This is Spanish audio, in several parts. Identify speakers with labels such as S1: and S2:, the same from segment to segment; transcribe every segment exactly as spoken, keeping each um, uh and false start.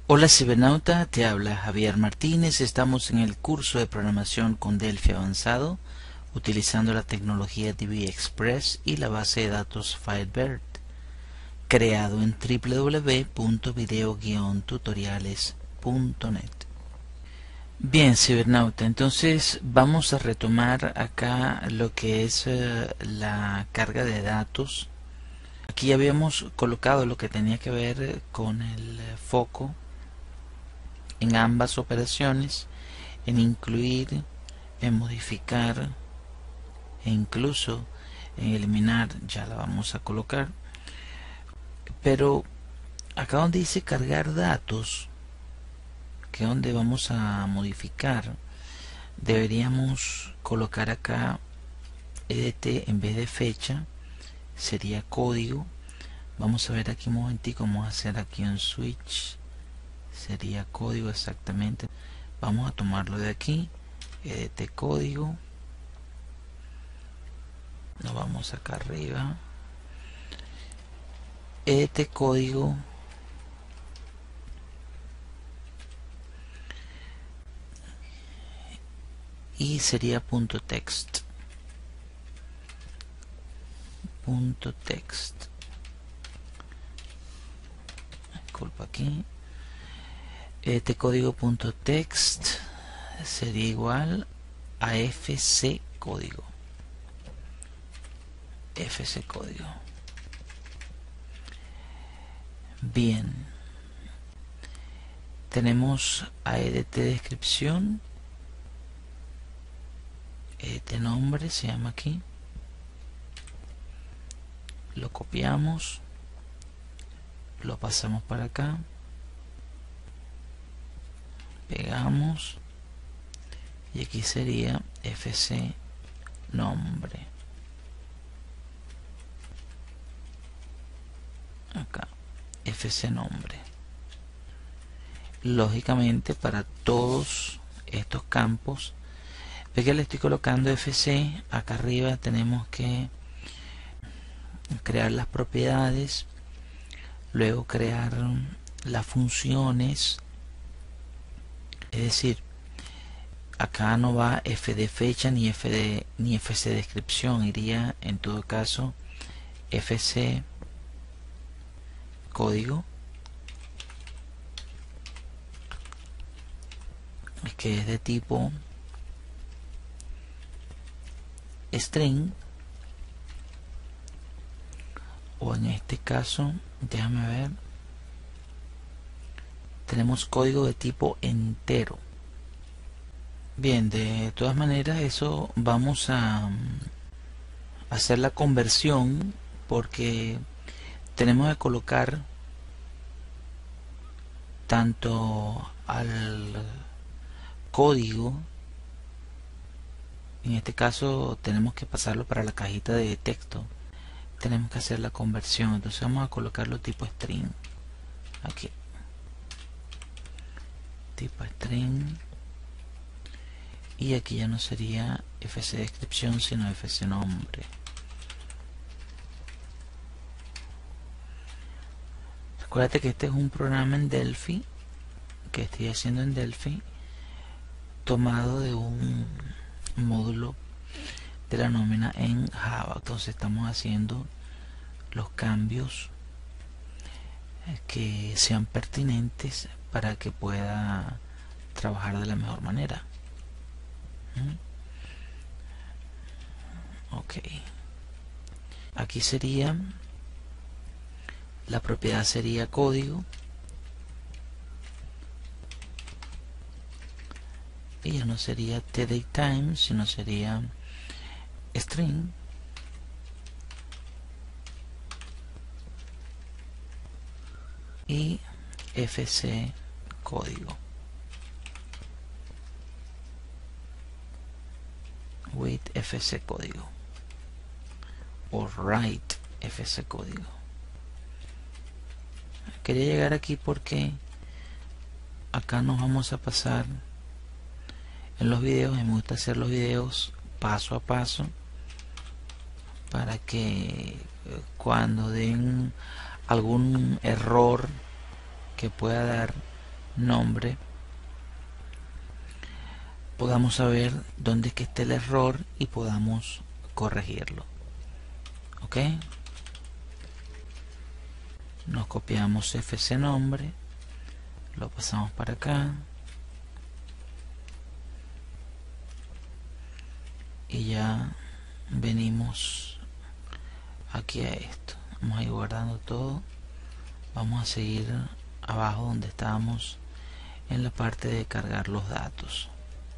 S1: Hola cibernauta, te habla Javier Martínez. Estamos en el curso de programación con Delphi avanzado, utilizando la tecnología D B Express y la base de datos Firebird, creado en w w w punto video guion tutoriales punto net. Bien, cibernauta, entonces vamos a retomar acá lo que es eh, la carga de datos. Aquí habíamos colocado lo que tenía que ver con el eh, foco en ambas operaciones, en incluir, en modificar e incluso en eliminar. Ya la vamos a colocar, pero acá donde dice cargar datos, que es donde vamos a modificar, deberíamos colocar acá edt en vez de fecha, sería código. Vamos a ver aquí un momentico, vamos a hacer aquí un switch, sería código exactamente. Vamos a tomarlo de aquí, edt código, nos vamos acá arriba, edt código, y sería punto text, punto text, disculpa aquí, edt código punto text sería igual a fc código, fc código. Bien, tenemos a edt descripción, edt nombre se llama aquí, lo copiamos, lo pasamos para acá, pegamos y aquí sería fc nombre, acá fc nombre. Lógicamente para todos estos campos, ve que le estoy colocando fc, acá arriba tenemos que crear las propiedades, luego crear las funciones, es decir, acá no va f de fecha ni f de ni fc descripción, iría en todo caso fc código, que es de tipo string, o en este caso, déjame ver, tenemos código de tipo entero. Bien, de todas maneras eso vamos a hacer la conversión, porque tenemos que colocar tanto al código, en este caso tenemos que pasarlo para la cajita de texto, tenemos que hacer la conversión. Entonces vamos a colocarlo tipo string aquí, tipo string, y aquí ya no sería fc descripción sino fc nombre. Recuérdate que este es un programa en Delphi, que estoy haciendo en Delphi, tomado de un módulo de la nómina en Java. Entonces estamos haciendo los cambios que sean pertinentes para que pueda trabajar de la mejor manera. ¿Mm? Ok, aquí sería, la propiedad sería código, y ya no sería tDateTime sino sería string, y fc código with fc código o write fc código. Quería llegar aquí porque acá nos vamos a pasar en los videos. Me gusta hacer los videos paso a paso para que cuando den algún error que pueda dar, nombre, podamos saber dónde es que está el error y podamos corregirlo. Ok, nos copiamos fc nombre, lo pasamos para acá y ya venimos aquí a esto. Vamos a ir guardando todo. Vamos a seguir abajo donde estábamos en la parte de cargar los datos.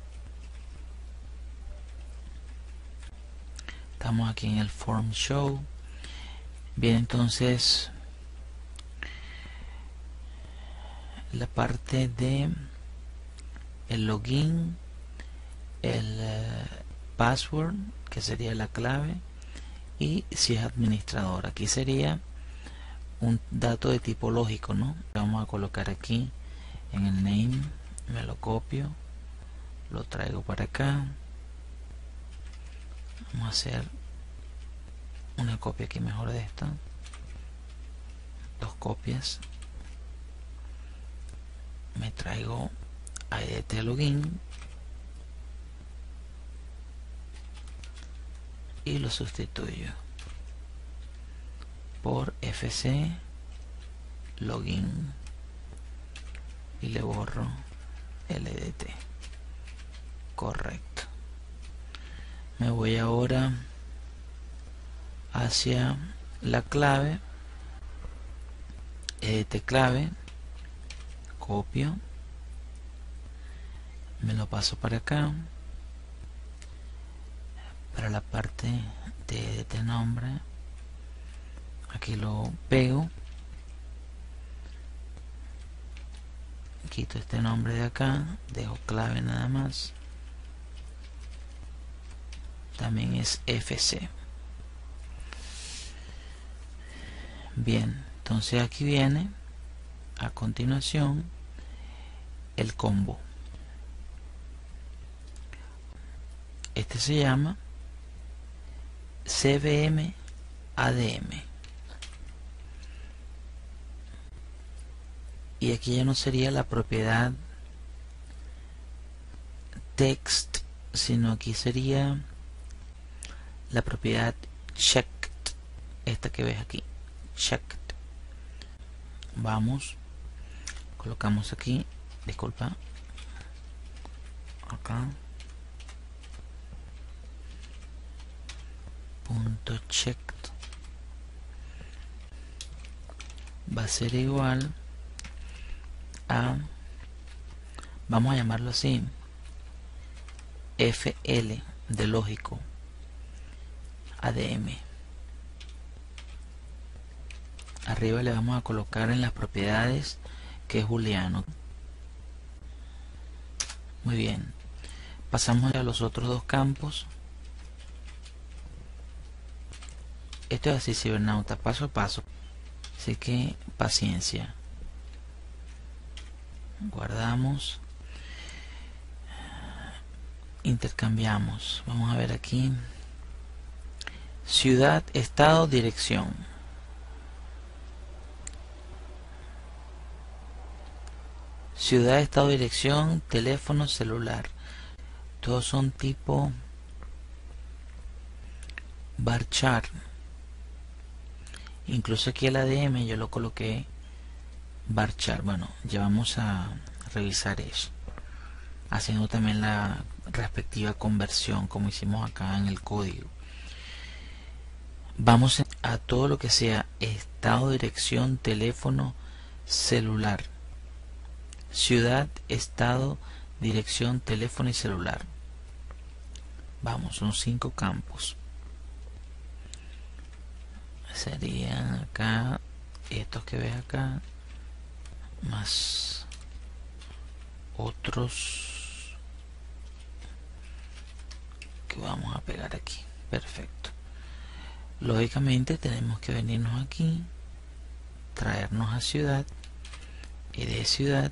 S1: Estamos aquí en el form show. Bien, entonces la parte de el login, el uh, password, que sería la clave, y si es administrador. Aquí sería un dato de tipo lógico, ¿no? Vamos a colocar aquí en el name, me lo copio, lo traigo para acá. Vamos a hacer una copia aquí mejor de esta, dos copias. Me traigo a este login y lo sustituyo por fc login y le borro ldt. Correcto. Me voy ahora hacia la clave, edit clave, copio, me lo paso para acá, para la parte de este nombre, aquí lo pego, quito este nombre de acá, dejo clave nada más, también es fc. Bien, entonces aquí viene a continuación el combo. Este se llama cvm adm, y aquí ya no sería la propiedad text, sino aquí sería la propiedad checked, esta que ves aquí, checked. Vamos, colocamos aquí, disculpa, acá, punto checked va a ser igual a, vamos a llamarlo así, fl de lógico adm. Arriba le vamos a colocar en las propiedades que es booleano. Muy bien, pasamos a los otros dos campos. Esto es así, cibernauta, paso a paso, así que paciencia. Guardamos, intercambiamos. Vamos a ver aquí, ciudad, estado, dirección. Ciudad, estado, dirección, teléfono, celular. Todos son tipo varchar. Incluso aquí el adm yo lo coloqué varchar. Bueno, ya vamos a revisar eso, haciendo también la respectiva conversión como hicimos acá en el código. Vamos a todo lo que sea estado, dirección, teléfono, celular. Ciudad, estado, dirección, teléfono y celular. Vamos, son cinco campos. Serían acá estos que ves acá, más otros que vamos a pegar aquí. Perfecto. Lógicamente tenemos que venirnos aquí, traernos a ciudad, y de ciudad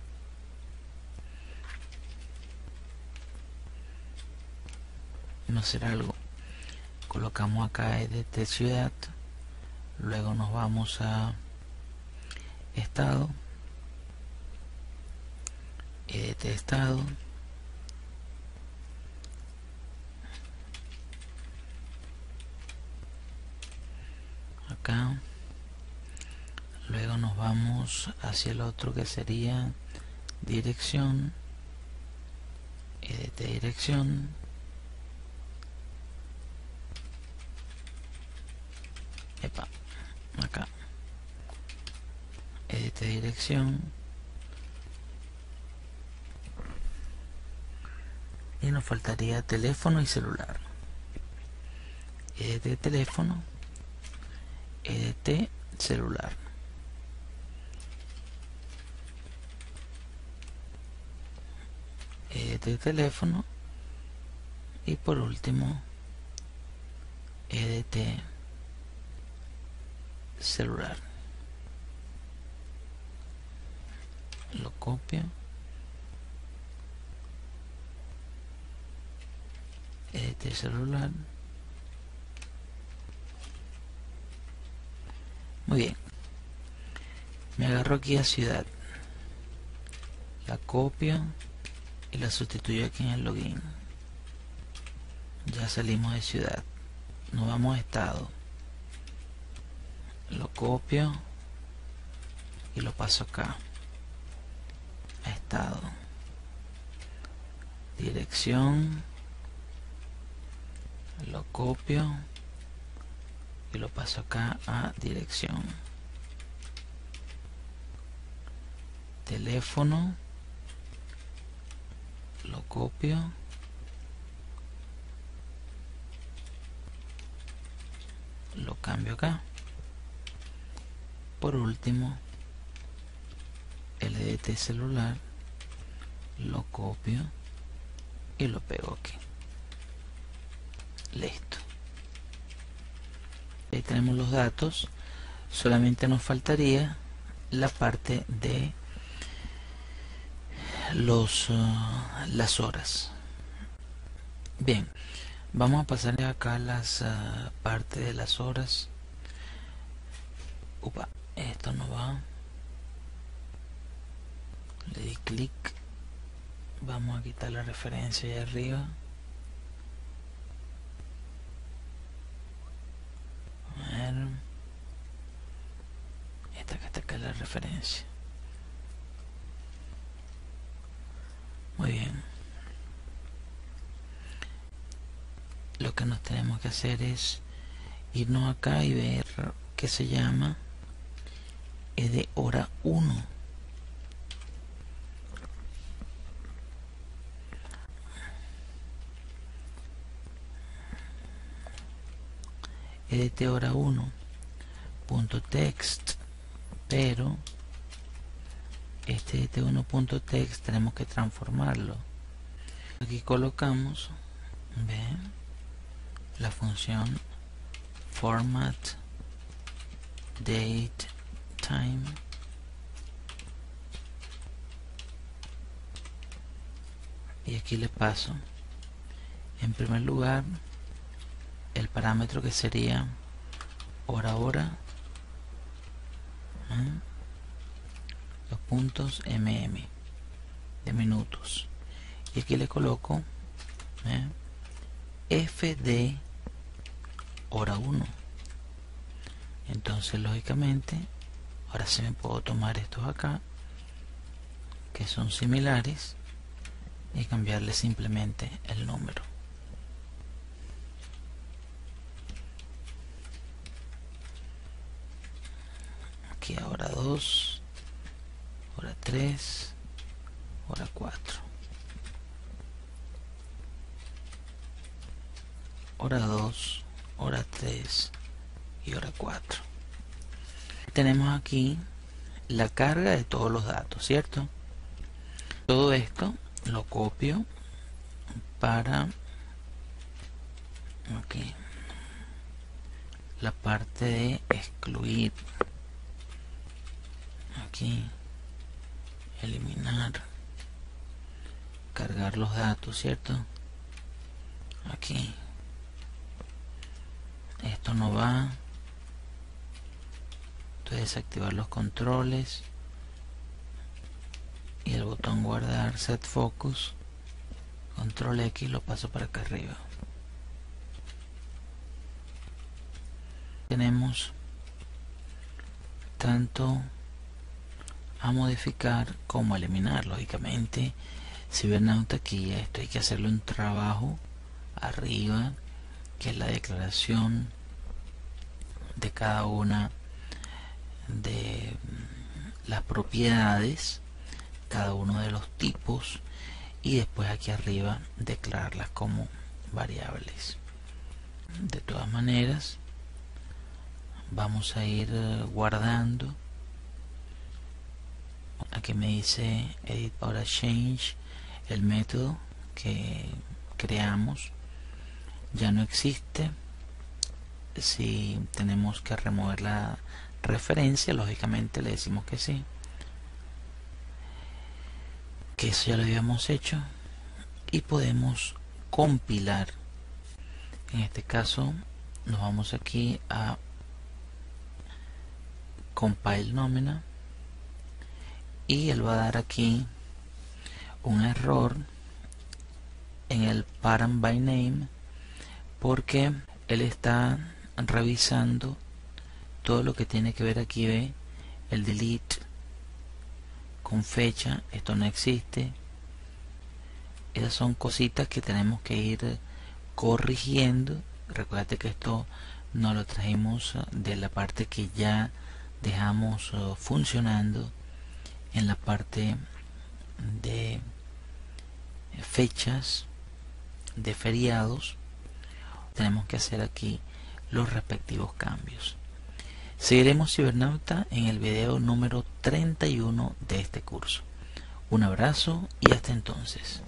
S1: no será algo, colocamos acá de ciudad, luego nos vamos a estado, edit estado, acá, luego nos vamos hacia el otro que sería dirección, edit de dirección, epa, acá, edit de dirección, y nos faltaría teléfono y celular. Edit de teléfono, edit de celular, edit de teléfono, y por último edit de celular. Lo copio, edit de celular. Muy bien, me agarro aquí a ciudad, la copio y la sustituyo aquí en el login. Ya salimos de ciudad, nos vamos a estado, lo copio y lo paso acá a estado, dirección, lo copio y lo paso acá a dirección, teléfono, lo copio, lo cambio acá, por último el edit de celular, lo copio y lo pego aquí. Listo, ahí tenemos los datos, solamente nos faltaría la parte de los uh, las horas. Bien, vamos a pasar acá las uh, partes de las horas. Upa, esto no va, le di clic, vamos a quitar la referencia ahí arriba. A ver, esta que está acá es la referencia. Muy bien, lo que nos tenemos que hacer es irnos acá y ver que se llama es de hora uno. Es de hora uno punto text, pero este de uno punto text tenemos que transformarlo. Aquí colocamos, ven, la función format date time, y aquí le paso en primer lugar el parámetro que sería hora hora, ¿eh? los puntos mm de minutos, y aquí le coloco ¿eh? f de hora uno. Entonces lógicamente ahora sí me puedo tomar estos acá que son similares y cambiarle simplemente el número. Aquí a hora dos, hora tres, hora cuatro, hora dos, hora tres y hora cuatro. Tenemos aquí la carga de todos los datos, ¿cierto? Todo esto lo copio para aquí la parte de excluir, aquí eliminar, cargar los datos, ¿cierto? Aquí esto no va, entonces desactivar los controles y el botón guardar, set focus, control X, lo paso para acá arriba. Tenemos tanto a modificar como a eliminar. Lógicamente, Cibernauta, aquí esto hay que hacerle un trabajo arriba, que es la declaración de cada una de las propiedades, cada uno de los tipos, y después aquí arriba declararlas como variables. De todas maneras, vamos a ir guardando. Aquí me dice edit ahora change, el método que creamos ya no existe. Si tenemos que remover la referencia, lógicamente le decimos que sí, que eso ya lo habíamos hecho, y podemos compilar. En este caso nos vamos aquí a compile nómina y él va a dar aquí un error en el parent by name, porque él está revisando todo lo que tiene que ver aquí. Ve el delete con fecha, esto no existe. Esas son cositas que tenemos que ir corrigiendo. Recuerda que esto no lo trajimos de la parte que ya dejamos uh, funcionando en la parte de fechas de feriados. Tenemos que hacer aquí los respectivos cambios. Seguiremos Cibernauta en el video número treinta y uno de este curso. Un abrazo y hasta entonces.